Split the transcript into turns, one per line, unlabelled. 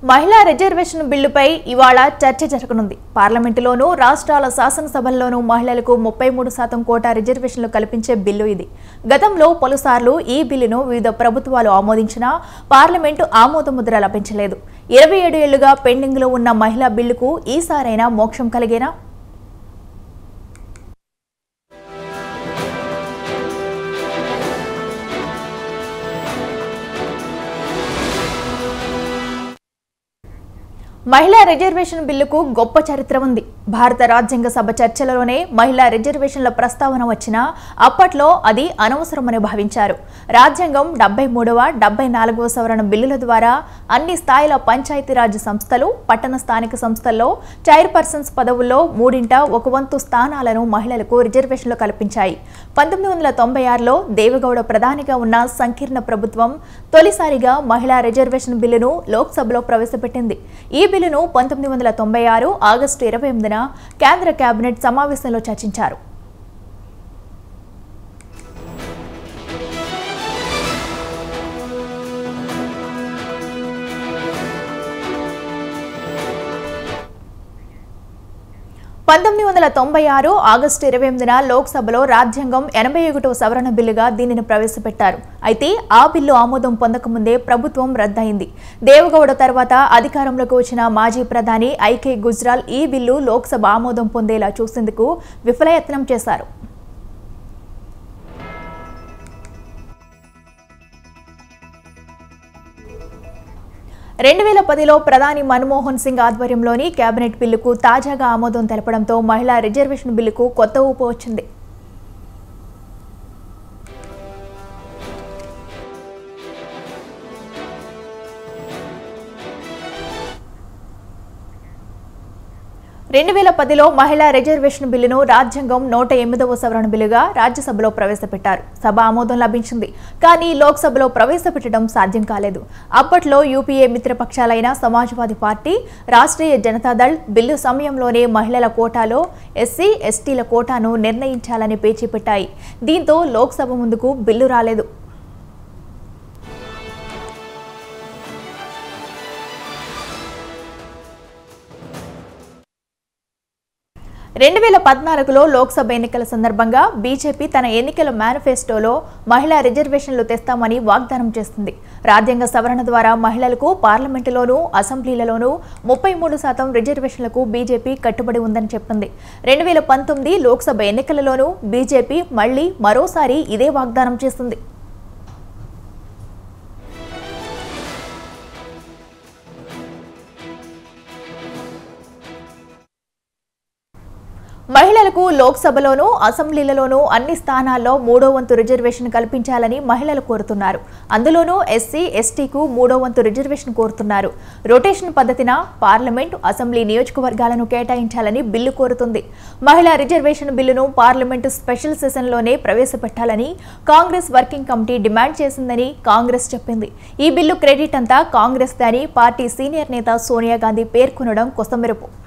మహిళా రిజర్వేషన్ బిల్లుపై ఇవాళ చర్చ జరగనుంది. పార్లమెంటులోనూ రాష్ట్రాల శాసనసభల్లోనూ మహిళలకు 33% కోటా రిజర్వేషన్లు కల్పించే బిల్లు ఇది. గతంలో పలుసార్లు ఈ బిల్లును వివిధ ప్రభుత్వాలు ఆమోదించినా పార్లమెంటు ఆమోదముద్ర లభించలేదు. 27 ఏళ్లుగా పెండింగ్లో ఉన్న మహిళా బిల్లుకు ఈసారైనా మోక్షం కలిగేనా? మహిళా రిజర్వేషన్ బిల్లుకు గొప్ప చరిత్ర ఉంది. భారత రాజ్యాంగ సభ చర్చలలోనే మహిళా రిజర్వేషన్ల ప్రస్తావన వచ్చినా అప్పట్లో అది అనవసరమని భావించారు. రాజ్యాంగం 73వ, 74వ సవరణ బిల్లుల ద్వారా అన్ని స్థాయిల పంచాయతీరాజ్ సంస్థలు, పట్టణ స్థానిక సంస్థల్లో చైర్పర్సన్స్ పదవుల్లో 3/1 స్థానాలను మహిళలకు రిజర్వేషన్లు కల్పించాయి. 1996లో దేవగౌడ ప్రధానిగా ఉన్న సంకీర్ణ ప్రభుత్వం తొలిసారిగా మహిళా రిజర్వేషన్ బిల్లును లోక్సభలో ప్రవేశపెట్టింది. ఈ బిల్లును 1996 ఆగస్టు 28న కేంద్ర కేబినెట్ సమావేశంలో చర్చించారు. ఆగస్టు 28న లోక్సభలో రాజ్యాంగం 81వ సవరణ బిల్లుగా దీనిని ప్రవేశపెట్టారు. అయితే ఆ బిల్లు ఆమోదం పొందకముందే ప్రభుత్వం రద్దయింది. దేవగౌడ తర్వాత అధికారంలోకి వచ్చిన మాజీ ప్రధాని ఐకే గుజ్రాల్ ఈ బిల్లు లోక్సభ ఆమోదం పొందేలా చూసేందుకు విఫలయత్నం చేశారు. 2010లో ప్రధాని మన్మోహన్ సింగ్ ఆధ్వర్యంలోని కేబినెట్ బిల్లుకు తాజాగా ఆమోదం తెలపడంతో మహిళా రిజర్వేషన్ బిల్లుకు కొత్త ఊపు వచ్చింది. మహిళా రిజర్వేషన్ బిల్లును రాజ్యాంగం 108వ సవరణ బిల్లుగా రాజ్యసభలో ప్రవేశపెట్టారు. సభ ఆమోదం లభించింది. కానీ లోక్సభలో ప్రవేశపెట్టడం సాధ్యం కాలేదు. అప్పట్లో UPA మిత్రపక్షాలైన Samajwadi party, Rashtriya Janata Dal bill సమయంలోనే మహిళల కోటాలో ఎస్సీ, ఎస్టీల కోటాను నిర్ణయించాలని పేచీ పెట్టాయి. దీంతో లోక్సభ ముందుకు బిల్లు రాలేదు. 2014లో లోక్సభ ఎన్నికల సందర్భంగా బీజేపీ తన ఎన్నికల మేనిఫెస్టోలో మహిళా రిజర్వేషన్లు తెస్తామని వాగ్దానం చేస్తుంది. రాజ్యాంగ సవరణ ద్వారా మహిళలకు పార్లమెంటులోనూ అసెంబ్లీలలోనూ 33% రిజర్వేషన్లకు బీజేపీ కట్టుబడి ఉందని చెప్పింది. 2019 లోక్సభ ఎన్నికలలోనూ బీజేపీ మరోసారి ఇదే వాగ్దానం చేస్తుంది. మహిళలకు లోక్సభలోనూ అసెంబ్లీలలోనూ అన్ని స్థానాల్లో 3వ వంతు రిజర్వేషన్ కల్పించాలని మహిళలు కోరుతున్నారు. అందులోనూ ఎస్సీ, ఎస్టీకు 3వ వంతు రిజర్వేషన్ కోరుతున్నారు. రొటేషన్ పద్ధతిన పార్లమెంటు, అసెంబ్లీ నియోజకవర్గాలను కేటాయించాలని బిల్లు కోరుతుంది. మహిళా రిజర్వేషన్ బిల్లును పార్లమెంటు స్పెషల్ సెషన్లోనే ప్రవేశపెట్టాలని కాంగ్రెస్ వర్కింగ్ కమిటీ డిమాండ్ చేసిందని కాంగ్రెస్ చెప్పింది. ఈ బిల్లు క్రెడిట్ అంతా కాంగ్రెస్ అని పార్టీ సీనియర్ నేత సోనియా గాంధీ పేర్కొనడం కొసమెరుపు.